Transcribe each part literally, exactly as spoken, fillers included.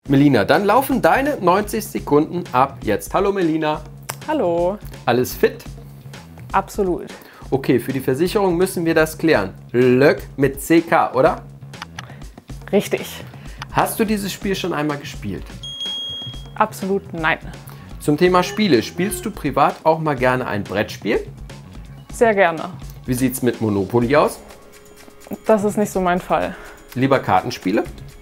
Melina, dann laufen deine neunzig Sekunden ab jetzt. Hallo Melina. Hallo. Alles fit? Absolut. Okay, für die Versicherung müssen wir das klären. Löck mit C K, oder? Richtig. Hast du dieses Spiel schon einmal gespielt? Absolut nein. Zum Thema Spiele, spielst du privat auch mal gerne ein Brettspiel? Sehr gerne. Wie sieht's mit Monopoly aus? Das ist nicht so mein Fall. Lieber Kartenspiele?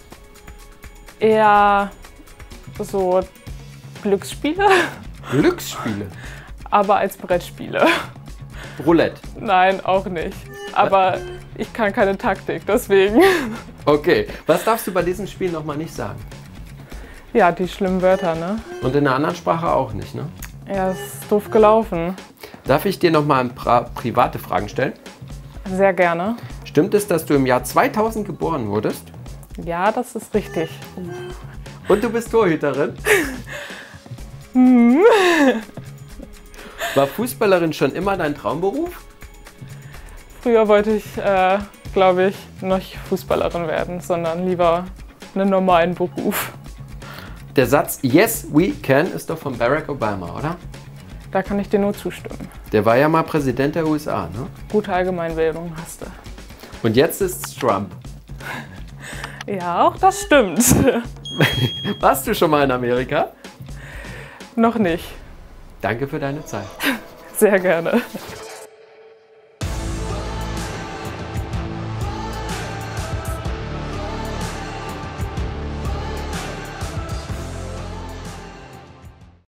Eher so Glücksspiele, Glücksspiele? aber als Brettspiele. Roulette? Nein, auch nicht. Aber ich kann keine Taktik, deswegen. Okay, was darfst du bei diesem Spiel nochmal nicht sagen? Ja, die schlimmen Wörter, ne? Und in einer anderen Sprache auch nicht, ne? Ja, ist doof gelaufen. Darf ich dir nochmal ein paar private Fragen stellen? Sehr gerne. Stimmt es, dass du im Jahr zweitausend geboren wurdest? Ja, das ist richtig. Und du bist Torhüterin? War Fußballerin schon immer dein Traumberuf? Früher wollte ich, äh, glaube ich, nicht Fußballerin werden, sondern lieber einen normalen Beruf. Der Satz Yes, we can ist doch von Barack Obama, oder? Da kann ich dir nur zustimmen. Der war ja mal Präsident der U S A, ne? Gute Allgemeinbildung hast du. Und jetzt ist Trump. Ja, auch das stimmt. Warst du schon mal in Amerika? Noch nicht. Danke für deine Zeit. Sehr gerne.